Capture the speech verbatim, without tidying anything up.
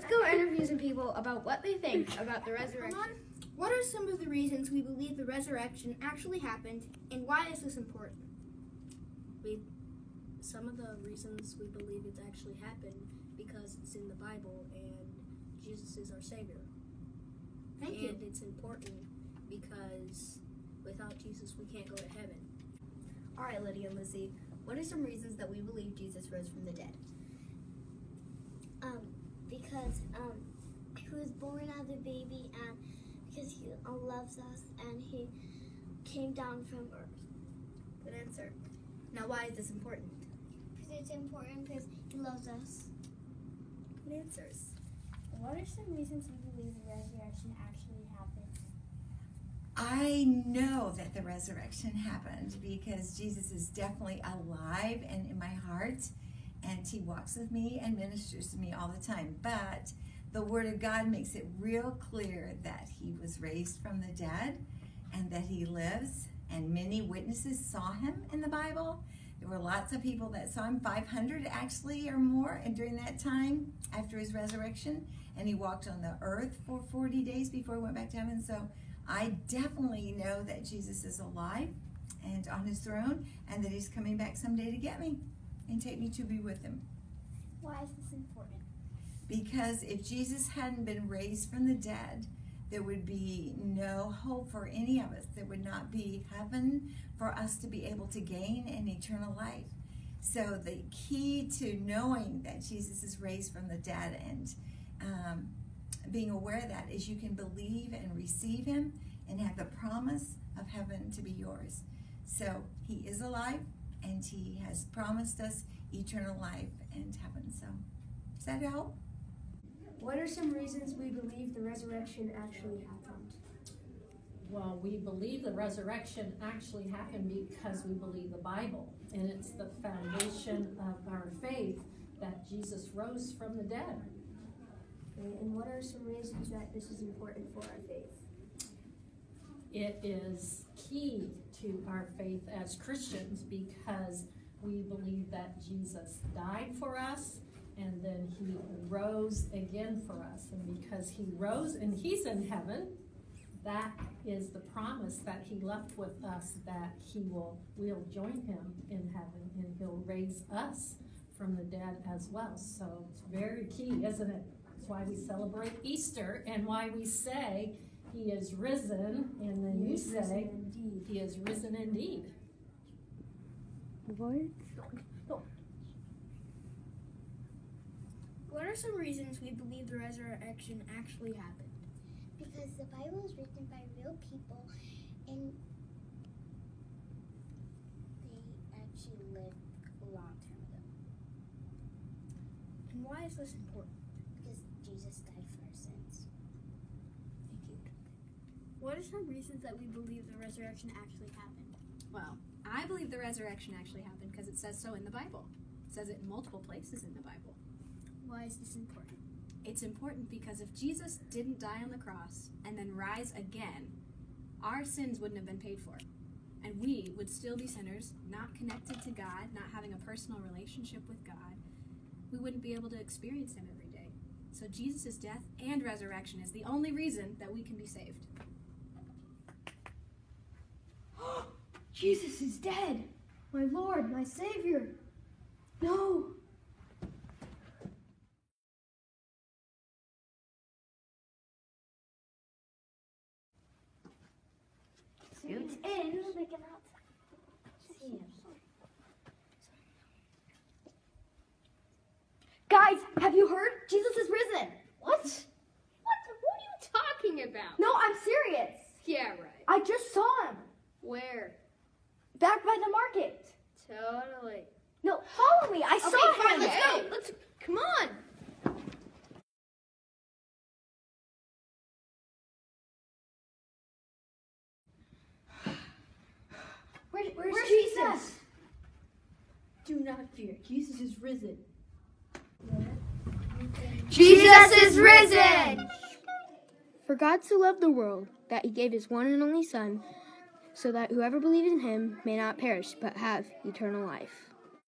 go interview some people about what they think about the resurrection. What are some of the reasons we believe the resurrection actually happened, and why is this important? We, some of the reasons we believe it actually happened because it's in the Bible and Jesus is our Savior. Thank and you. And it's important because without Jesus we can't go to heaven. All right, Lydia and Lizzie, what are some reasons that we believe Jesus rose from the dead? Um, because um, he was born as a baby, and because he uh, loves us, and he came down from earth. Good answer. Now, why is this important? Because it's important because he loves us. Good answers. What are some reasons we believe the resurrection actually happened? I know that the resurrection happened because Jesus is definitely alive and in my heart, and he walks with me and ministers to me all the time. But the Word of God makes it real clear that he was raised from the dead and that he lives, and many witnesses saw him in the Bible. There were lots of people that saw him, five hundred actually or more, and during that time after his resurrection, and he walked on the earth for forty days before he went back to heaven. So I definitely know that Jesus is alive and on his throne, and that he's coming back someday to get me and take me to be with him. Why is this important? Because if Jesus hadn't been raised from the dead, there would be no hope for any of us. There would not be heaven for us to be able to gain an eternal life. So the key to knowing that Jesus is raised from the dead and um, being aware of that is you can believe and receive him and have the promise of heaven to be yours. So he is alive, and he has promised us eternal life and heaven. So does that help? What are some reasons we believe the resurrection actually happened? Well, we believe the resurrection actually happened because we believe the Bible, and it's the foundation of our faith that Jesus rose from the dead. Okay, and what are some reasons that this is important for our faith? It is key to our faith as Christians because we believe that Jesus died for us, and then he rose again for us. And because he rose and he's in heaven, that is the promise that he left with us, that he will we'll join him in heaven, and he'll raise us from the dead as well. So it's very key, isn't it? That's why we celebrate Easter and why we say he is risen, and then you say he is risen indeed. What? What are some reasons we believe the resurrection actually happened? Because the Bible is written by real people, and they actually lived a long time ago. And why is this important? Because Jesus died for our sins. Thank you. What are some reasons that we believe the resurrection actually happened? Well, I believe the resurrection actually happened because it says so in the Bible. It says it in multiple places in the Bible. Why is this important? It's important because if Jesus didn't die on the cross and then rise again, our sins wouldn't have been paid for. And we would still be sinners, not connected to God, not having a personal relationship with God. We wouldn't be able to experience him every day. So Jesus' death and resurrection is the only reason that we can be saved. Jesus is dead! My Lord, my Savior! No! Suits in. Guys, have you heard? Jesus is risen! What? What? What are you talking about? No, I'm serious! Yeah, right. I just saw him! Where? Back by the market! Totally. No, follow me! I saw Okay, fine, him! let's go. Let's, come on. Where, where's, Where's Jesus? Jesus? Do not fear. Jesus is risen. Jesus is risen! For God so loved the world that he gave his one and only Son, so that whoever believes in him may not perish but have eternal life.